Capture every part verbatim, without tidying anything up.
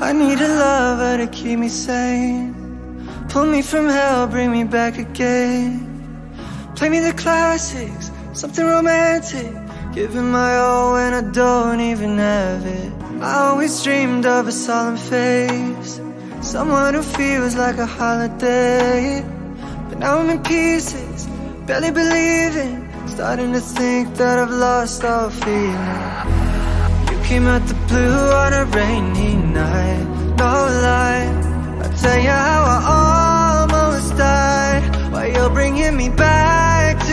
I need a lover to keep me sane, pull me from hell, bring me back again. Play me the classics, something romantic, giving my all when I don't even have it. I always dreamed of a solemn face, someone who feels like a holiday. But now I'm in pieces, barely believing, starting to think that I've lost all feeling. You came out the blue on a rainy night, no lie, I'll tell you how I almost died, while you're bringing me back to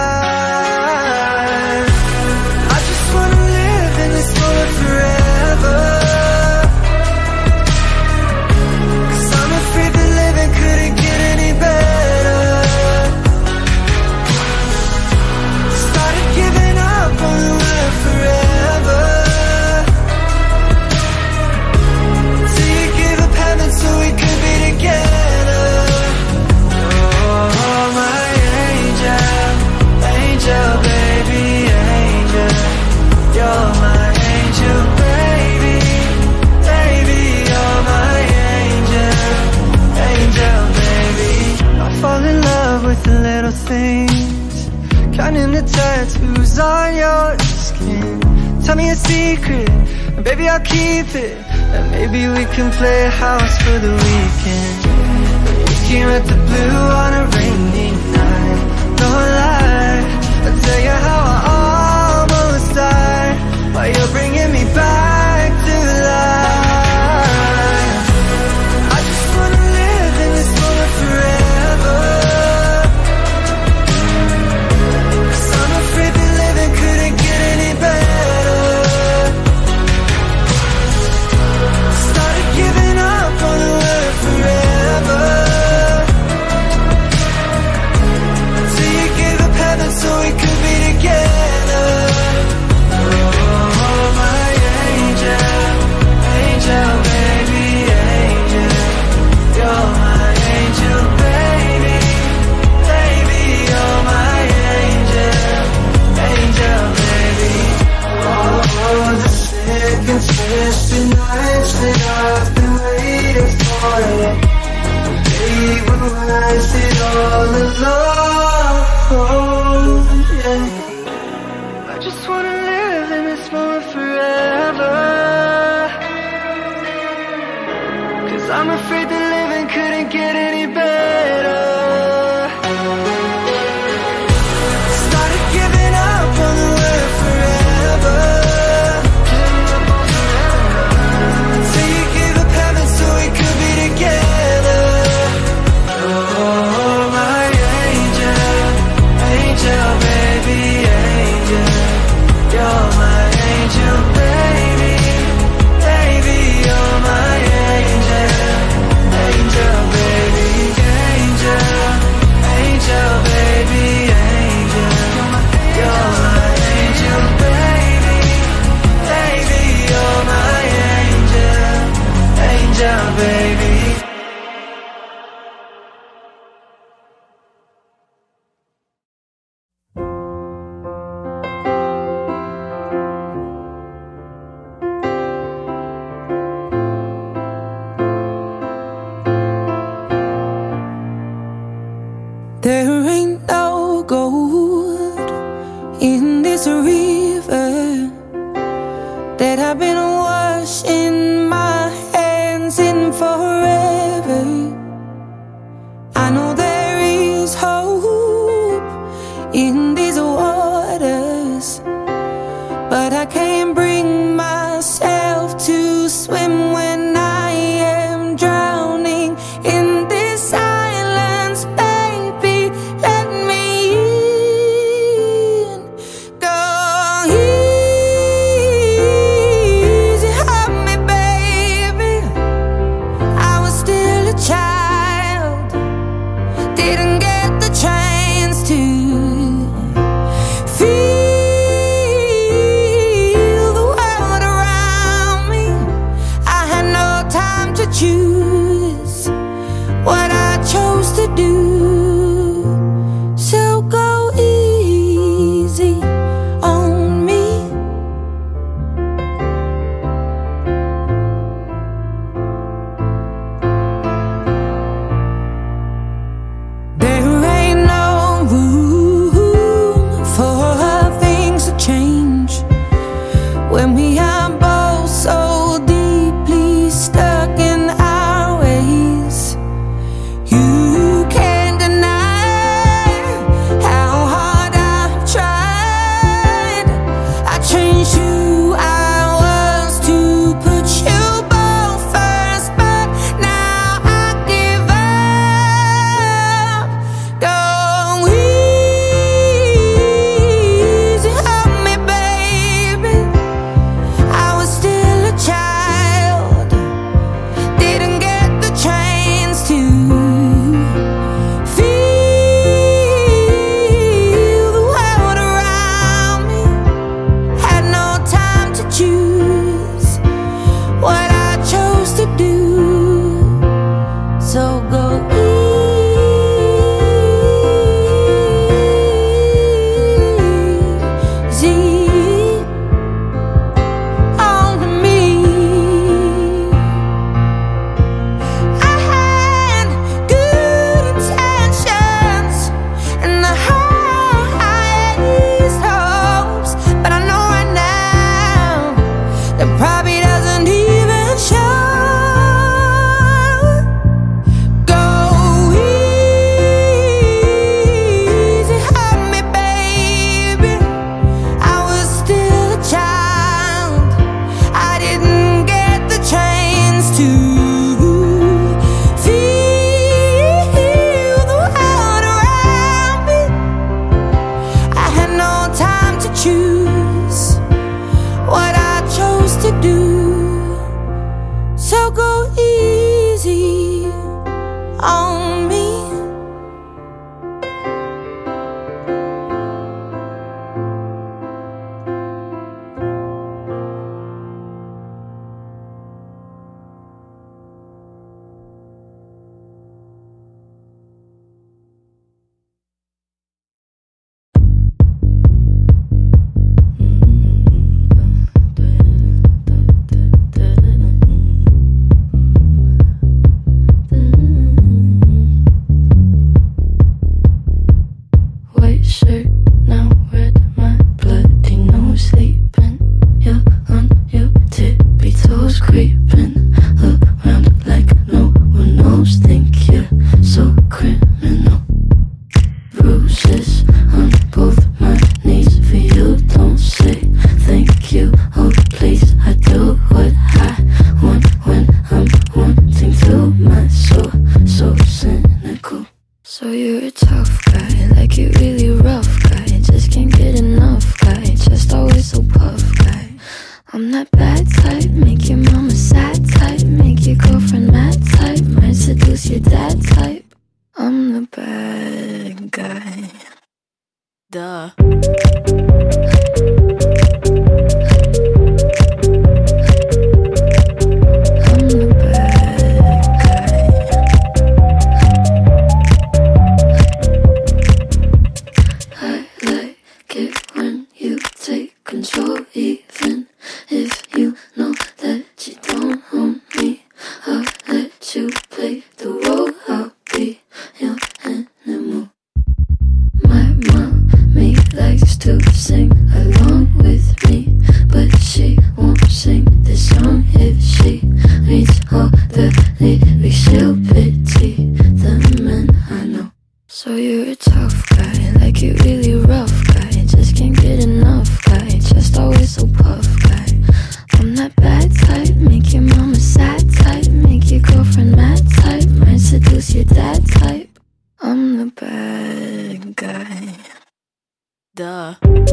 life. I just wanna live in this moment forever, 'cause I'm afraid that living couldn't get any better. Started giving up on the word forever, till you gave up heaven so we could be together. Oh, my angel, angel, baby, angel, you're my angel, baby, baby, you're my angel, angel, baby. I fall in love with the little things, counting the tattoos on your skin. Tell me a secret, and baby I'll keep it, and maybe we can play house for the weekend. You came at the blue on a rainy night, no lie, I'll tell you how I almost died, while you're bringing me back to life. I just wanna live in this moment forever, 'cause I'm afraid that living couldn't get any better. Started giving up on the word forever, till you gave up heaven so we could be together. Oh, my angel, angel, baby, angel, you're my angel, baby, baby, you're my angel, angel, baby. Oh, the second twisted nights that I've been waiting for you, they would rise it all alone. Yeah. I just wanna live in this moment forever, 'cause I'm afraid that living couldn't get any better. Started giving up on the word forever, till you gave up heaven so we could be together. Oh, my angel, angel, baby, angel, you're my angel, baby, baby, you're my angel, angel, baby, angel, angel, baby, angel, you're my angel, baby, baby, you're my angel, angel, baby. There ain't no gold in this river that I've been washing my hands in forever. I know there is hope in these waters, but I can't bring myself to swim when I am drowning in this silence. Baby, let me in. Go easy on me, baby. I was still a child, didn't get the chance to feel the I'm that bad type, make your mama sad type, make your girlfriend mad type, might seduce your dad type. I'm the bad guy. Duh. Control, even if you know that you don't own me. I'll let you play the role. I'll be your animal. My mommy likes to sing along with me, but she won't sing this song if she reads all the lyrics. She'll pity the men I know. So you're a tough guy, like you really rough guy, just can't get enough guy, just always so puff guy. I'm that bad type, make your mama sad type, make your girlfriend mad type, might seduce your dad type. I'm the bad guy. Duh.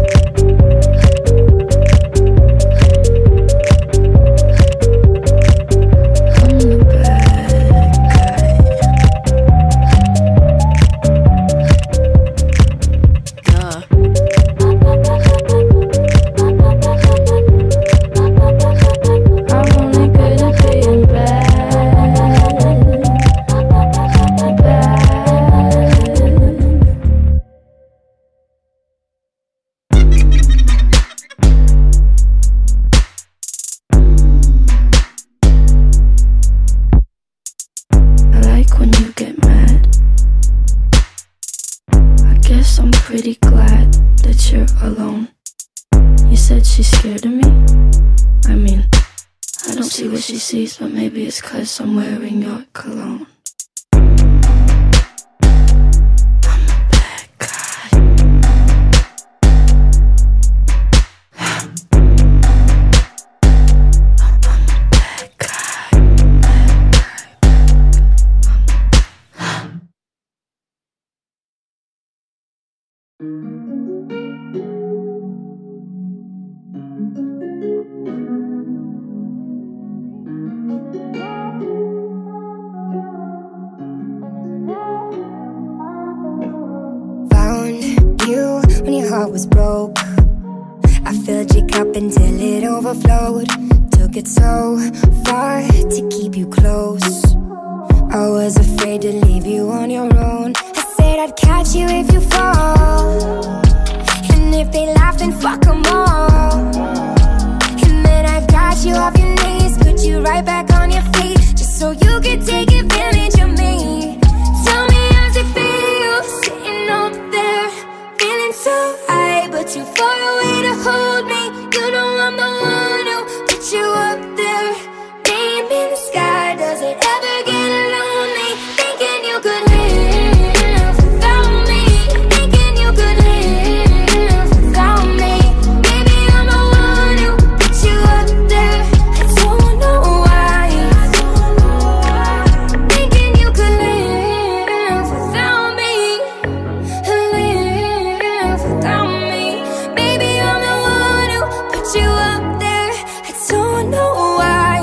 I'm pretty glad that you're alone. You said she's scared of me? I mean, I don't see what she sees, but maybe it's 'cause I'm wearing your cologne. Was broke. I filled your cup until it overflowed. Took it so far to keep you close. I was afraid to leave you on your own. I said I'd catch you if you fall, and if they laugh then fuck them all. And then I got you off your knees, put you right back on your feet, just so you could take advantage of me. Tell me how's it feel sitting up there, feeling so high, but too far away to hold me. You know I'm the one who put you up there. Name in the sky, does it ever get lonely? Thinking you could live without me, thinking you could live without me. Baby, I'm the one who put you up there. I don't know why. Thinking you could live without me, live without me. Baby, I'm the one who put you up there. I don't know why.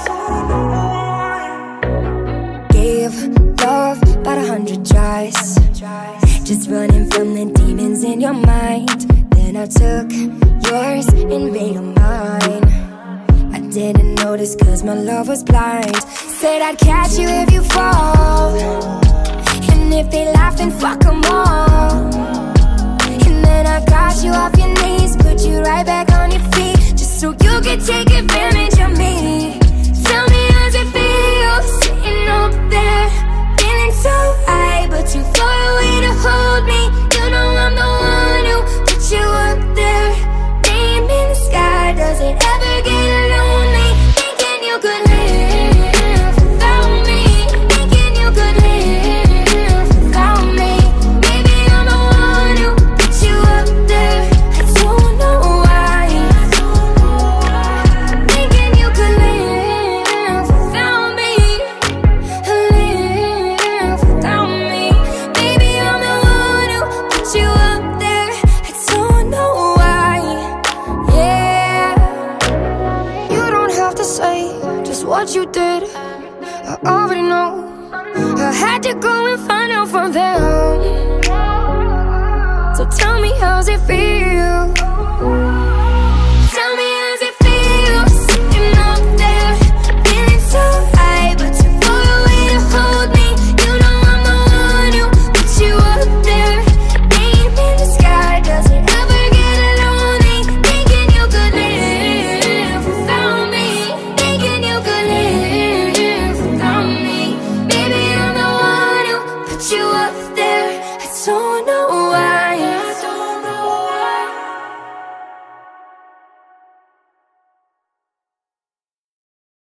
Gave love about a hundred tries, just running from the demons in your mind. Then I took yours and made them mine. I didn't notice 'cause my love was blind. Said I'd catch you if you fall, and if they laugh then fuck them all. And then I got you off your knees, put you right back on your feet, just so you could take advantage of me. Tell me how's it feel sitting up there, feeling so high, but too far away to hold me. You know I'm the one who put you up there. Name in the sky, does it ever get lonely? Thinking you could live without me, thinking you could live without me. Baby, I'm the one who put you up there. I don't know why. Thinking what you did, I already know. I had to go and find out from them. So tell me, how's it feel?